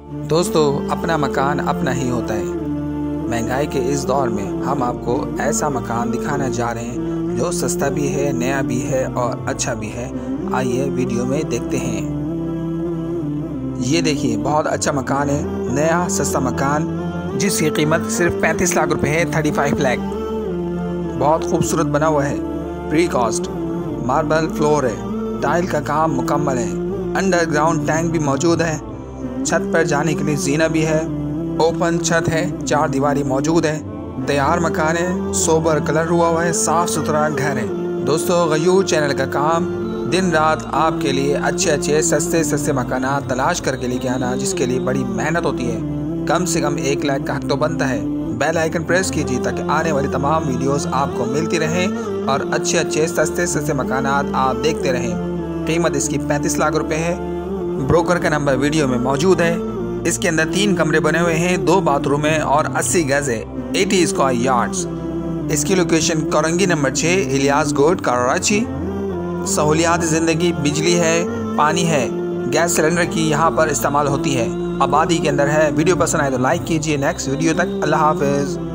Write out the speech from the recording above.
दोस्तों, अपना मकान अपना ही होता है। महंगाई के इस दौर में हम आपको ऐसा मकान दिखाना जा रहे हैं जो सस्ता भी है, नया भी है और अच्छा भी है। आइए वीडियो में देखते हैं। ये देखिए, बहुत अच्छा मकान है, नया सस्ता मकान जिसकी कीमत सिर्फ 35 लाख रुपए है, 35 लाख। बहुत खूबसूरत बना हुआ है, प्री कॉस्ट मार्बल फ्लोर है, टाइल का काम मुकम्मल है, अंडरग्राउंड टैंक भी मौजूद है, छत पर जाने के लिए जीना भी है, ओपन छत है, 4 दीवारी मौजूद है, तैयार मकान है, सोबर कलर हुआ है, साफ सुथरा घर है। दोस्तों, गयूर चैनल का काम दिन रात आपके लिए अच्छे सस्ते मकानात तलाश करके लेके आना, जिसके लिए बड़ी मेहनत होती है। कम से कम 1 लाख का हक तो बनता है। बेल आइकन प्रेस कीजिए ताकि आने वाली तमाम वीडियोस आपको मिलती रहें और अच्छे सस्ते मकानात आप देखते रहें। कीमत इसकी 35 लाख रुपए है। ब्रोकर का नंबर वीडियो में मौजूद है। इसके अंदर 3 कमरे बने हुए हैं, 2 बाथरूम है और 80 गज है, 80 स्क्वायर यार्ड्स। इसकी लोकेशन कोरंगी नंबर 6, इलियास गोड, कराची। सहूलियात ज़िंदगी, बिजली है, पानी है, गैस सिलेंडर की यहाँ पर इस्तेमाल होती है, आबादी के अंदर है। वीडियो पसंद आए तो लाइक कीजिए। नेक्स्ट वीडियो तक अल्लाह हाफिज़।